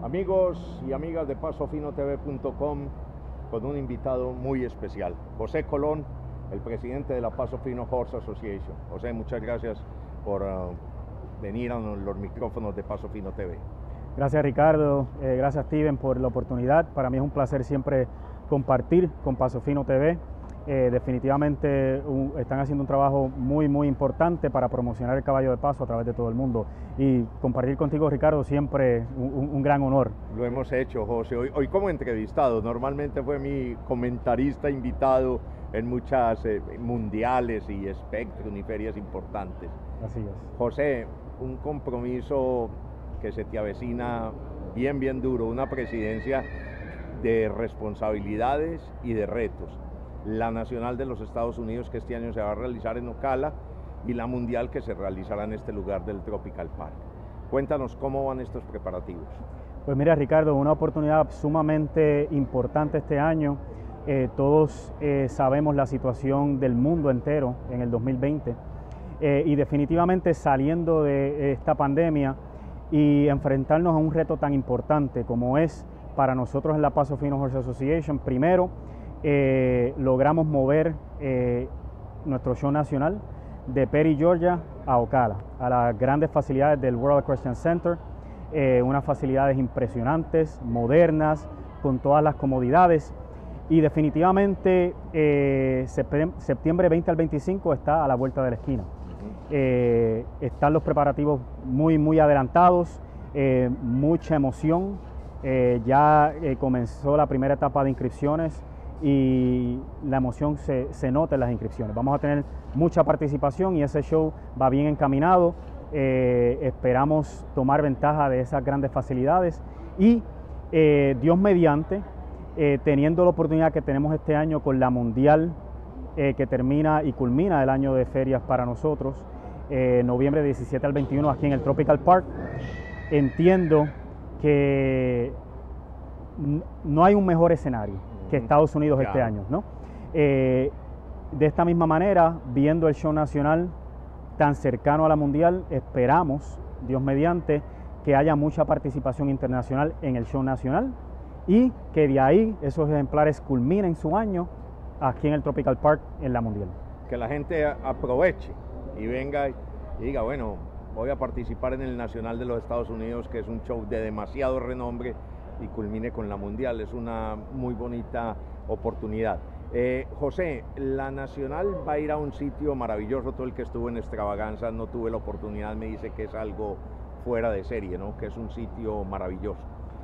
Amigos y amigas de PasoFinoTV.com, con un invitado muy especial, José Colón, el presidente de la Paso Fino Horse Association. José, muchas gracias por venir a los micrófonos de Paso Fino TV. Gracias, Ricardo, gracias, Steven, por la oportunidad. Para mí es un placer siempre compartir con Paso Fino TV. Definitivamente están haciendo un trabajo muy importante para promocionar el caballo de paso a través de todo el mundo, y compartir contigo, Ricardo, siempre un gran honor. Lo hemos hecho, José, hoy como entrevistado. Normalmente fue mi comentarista invitado en muchas mundiales y Spectrum y ferias importantes. Así es. José, un compromiso que se te avecina bien duro, una presidencia de responsabilidades y de retos. La nacional de los Estados Unidos, que este año se va a realizar en Ocala, y la mundial, que se realizará en este lugar del Tropical Park. Cuéntanos cómo van estos preparativos. Pues mira, Ricardo, una oportunidad sumamente importante este año. Todos sabemos la situación del mundo entero en el 2020, y definitivamente saliendo de esta pandemia y enfrentarnos a un reto tan importante como es para nosotros en la Paso Fino Horse Association. Primero, logramos mover nuestro show nacional de Perry, Georgia a Ocala, a las grandes facilidades del World Equestrian Center, unas facilidades impresionantes, modernas, con todas las comodidades, y definitivamente septiembre 20 al 25 está a la vuelta de la esquina. Están los preparativos muy adelantados, mucha emoción. Ya comenzó la primera etapa de inscripciones y la emoción se nota en las inscripciones. Vamos a tener mucha participación y ese show va bien encaminado. Esperamos tomar ventaja de esas grandes facilidades y Dios mediante, teniendo la oportunidad que tenemos este año con la mundial que termina y culmina el año de ferias para nosotros, noviembre 17 al 21 aquí en el Tropical Park. Entiendo que no hay un mejor escenario que Estados Unidos este año, ¿no? De esta misma manera, viendo el show nacional tan cercano a la mundial, esperamos, Dios mediante, que haya mucha participación internacional en el show nacional y que de ahí esos ejemplares culminen su año aquí en el Tropical Park en la mundial. Que la gente aproveche y venga y diga, bueno, voy a participar en el Nacional de los Estados Unidos, que es un show de demasiado renombre, y culmine con la mundial. Es una muy bonita oportunidad. José, la nacional va a ir a un sitio maravilloso. Todo el que estuvo en Extravaganza, no tuve la oportunidad, me dice que es algo fuera de serie, ¿no? Que es un sitio maravilloso.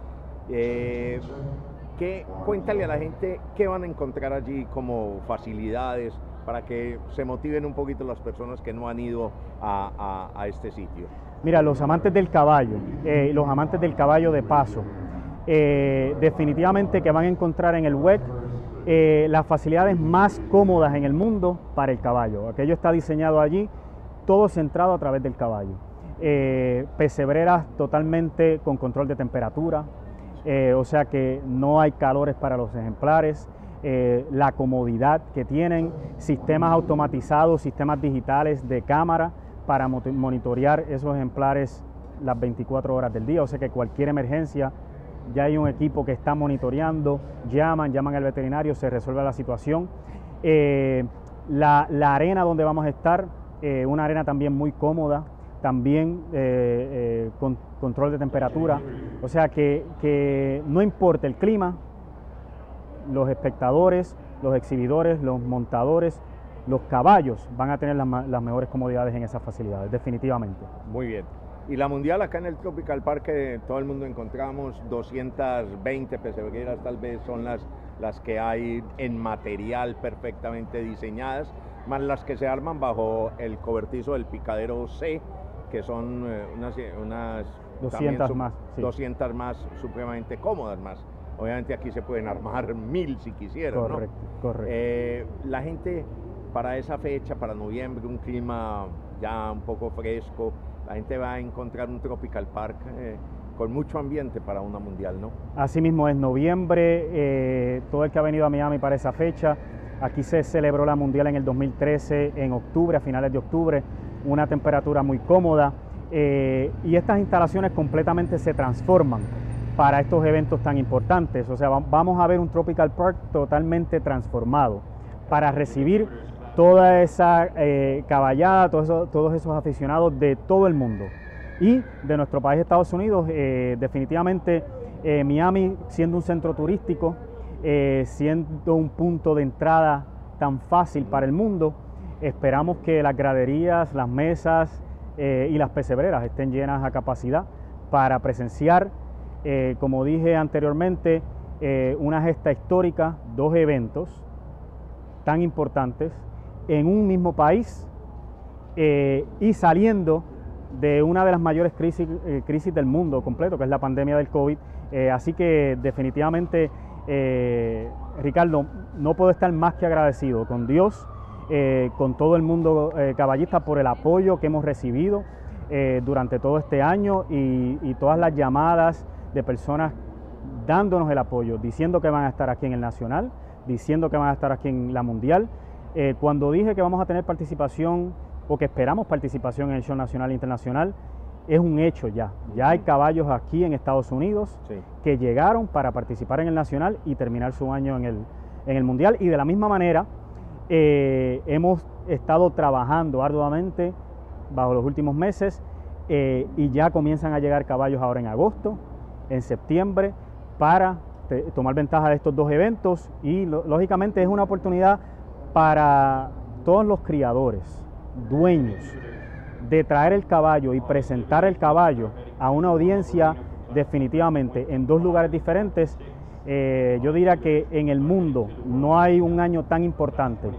Cuéntale a la gente qué van a encontrar allí como facilidades para que se motiven un poquito las personas que no han ido a este sitio. Mira, los amantes del caballo, los amantes del caballo de paso, definitivamente que van a encontrar en el WEC las facilidades más cómodas en el mundo para el caballo. Aquello está diseñado allí, todo centrado a través del caballo. Pesebreras totalmente con control de temperatura, o sea que no hay calores para los ejemplares. La comodidad que tienen, sistemas automatizados, sistemas digitales de cámara para monitorear esos ejemplares las 24 horas del día, o sea que cualquier emergencia ya hay un equipo que está monitoreando, llaman al veterinario, se resuelve la situación. La arena donde vamos a estar, una arena también muy cómoda, también con control de temperatura, o sea que no importa el clima, los espectadores, los exhibidores, los montadores, los caballos van a tener las mejores comodidades en esas facilidades, definitivamente. Muy bien. Y la mundial acá en el Tropical Park, que todo el mundo encontramos, 220 pesebreras tal vez son las que hay en material perfectamente diseñadas, más las que se arman bajo el cobertizo del picadero C, que son unas 200 más. Sí. 200 más supremamente cómodas más. Obviamente aquí se pueden armar 1000 si quisieran, correcto, ¿no? Correcto. La gente para esa fecha, para noviembre, un clima ya un poco fresco, la gente va a encontrar un Tropical Park con mucho ambiente para una mundial, ¿no? Así mismo es, noviembre, todo el que ha venido a Miami para esa fecha, aquí se celebró la mundial en el 2013, en octubre, a finales de octubre, una temperatura muy cómoda, y estas instalaciones completamente se transforman para estos eventos tan importantes. O sea, vamos a ver un Tropical Park totalmente transformado para recibir toda esa caballada, todos esos aficionados de todo el mundo y de nuestro país, Estados Unidos. Definitivamente Miami, siendo un centro turístico, siendo un punto de entrada tan fácil para el mundo, esperamos que las graderías, las mesas y las pesebreras estén llenas a capacidad para presenciar, como dije anteriormente, una gesta histórica, 2 eventos tan importantes en un mismo país y saliendo de una de las mayores crisis del mundo completo, que es la pandemia del COVID. Así que definitivamente, Ricardo, no puedo estar más que agradecido con Dios, con todo el mundo caballista por el apoyo que hemos recibido durante todo este año y todas las llamadas de personas dándonos el apoyo, diciendo que van a estar aquí en el Nacional, diciendo que van a estar aquí en la Mundial. Cuando dije que vamos a tener participación o que esperamos participación en el show nacional e internacional, es un hecho ya. Ya hay caballos aquí en Estados Unidos que llegaron para participar en el Nacional y terminar su año en el Mundial. Y de la misma manera, hemos estado trabajando arduamente bajo los últimos meses y ya comienzan a llegar caballos ahora en agosto, en septiembre, para tomar ventaja de estos 2 eventos. Y lógicamente es una oportunidad para todos los criadores, dueños, de traer el caballo y presentar el caballo a una audiencia definitivamente en 2 lugares diferentes. Yo diría que en el mundo no hay un año tan importante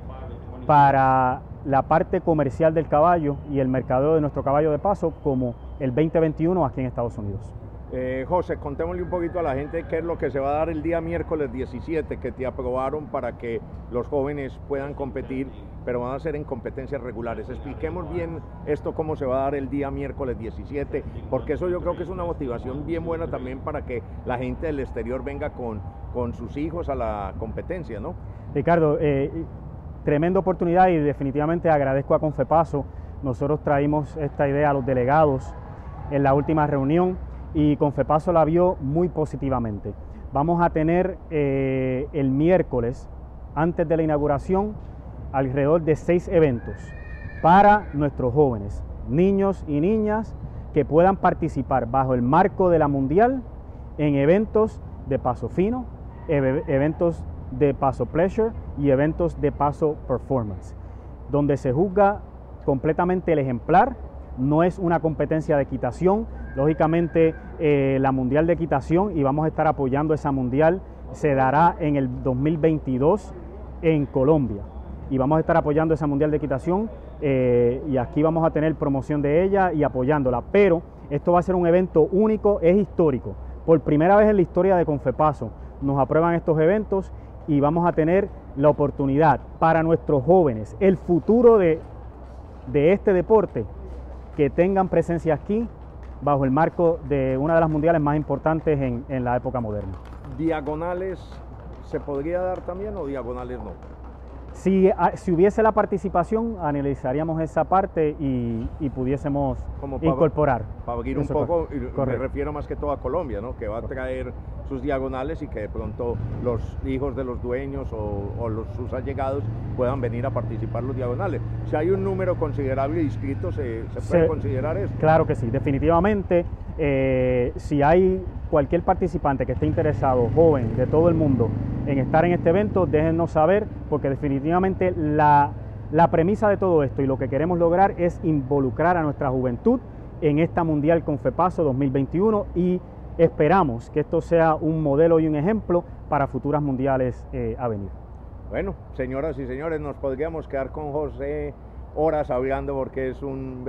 para la parte comercial del caballo y el mercadeo de nuestro caballo de paso como el 2021 aquí en Estados Unidos. José, contémosle un poquito a la gente qué es lo que se va a dar el día miércoles 17, que te aprobaron para que los jóvenes puedan competir, pero van a ser en competencias regulares. Expliquemos bien esto, cómo se va a dar el día miércoles 17, porque eso yo creo que es una motivación bien buena también para que la gente del exterior venga con sus hijos a la competencia, ¿no? Ricardo, tremenda oportunidad y definitivamente agradezco a Confepaso. Nosotros traímos esta idea a los delegados en la última reunión y Confepaso la vio muy positivamente. Vamos a tener el miércoles, antes de la inauguración, alrededor de 6 eventos para nuestros jóvenes, niños y niñas que puedan participar bajo el marco de la Mundial en eventos de paso fino, eventos de paso pleasure y eventos de paso performance, donde se juzga completamente el ejemplar. No es una competencia de equitación, lógicamente la Mundial de Equitación, y vamos a estar apoyando esa Mundial, se dará en el 2022 en Colombia, y vamos a estar apoyando esa Mundial de Equitación y aquí vamos a tener promoción de ella y apoyándola, pero esto va a ser un evento único, es histórico. Por primera vez en la historia de Confepaso nos aprueban estos eventos y vamos a tener la oportunidad para nuestros jóvenes, el futuro de este deporte, que tengan presencia aquí bajo el marco de una de las mundiales más importantes en la época moderna. ¿Diagonales se podría dar también o diagonales no? Si hubiese la participación, analizaríamos esa parte y pudiésemos incorporar. Para abrir un poco, me refiero más que todo a Colombia, ¿no? Que va a traer sus diagonales y que de pronto los hijos de los dueños o sus allegados puedan venir a participar los diagonales. Si hay un número considerable de inscritos, ¿se puede considerar eso? Claro que sí, definitivamente. Si hay cualquier participante que esté interesado, joven, de todo el mundo, en estar en este evento, déjennos saber, porque definitivamente la premisa de todo esto y lo que queremos lograr es involucrar a nuestra juventud en esta Mundial Confepaso 2021 y esperamos que esto sea un modelo y un ejemplo para futuras mundiales a venir. Bueno, señoras y señores, nos podríamos quedar con José horas hablando porque es una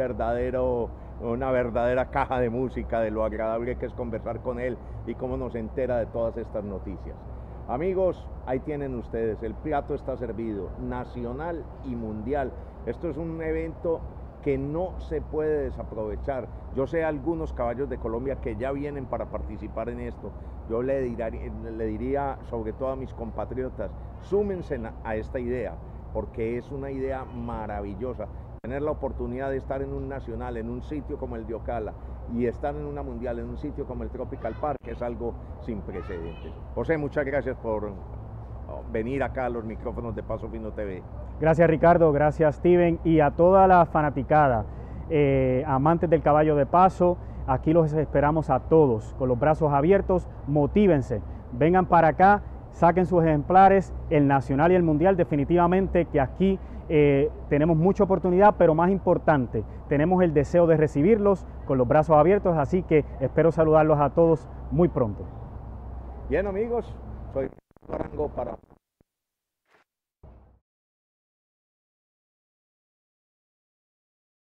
verdadera caja de música, de lo agradable que es conversar con él y cómo nos entera de todas estas noticias. Amigos, ahí tienen ustedes, el plato está servido, nacional y mundial. Esto es un evento que no se puede desaprovechar. Yo sé algunos caballos de Colombia que ya vienen para participar en esto. Yo le diría sobre todo a mis compatriotas, súmense a esta idea, porque es una idea maravillosa. Tener la oportunidad de estar en un nacional, en un sitio como el de Ocala, y estar en una mundial en un sitio como el Tropical Park es algo sin precedentes. José, muchas gracias por venir acá a los micrófonos de Paso Fino TV. Gracias, Ricardo, gracias, Steven, y a toda la fanaticada, amantes del caballo de paso, aquí los esperamos a todos con los brazos abiertos. Motívense, vengan para acá, saquen sus ejemplares, el nacional y el mundial. Definitivamente que aquí tenemos mucha oportunidad, pero más importante, tenemos el deseo de recibirlos con los brazos abiertos, así que espero saludarlos a todos muy pronto. Bien, amigos, soy Arango para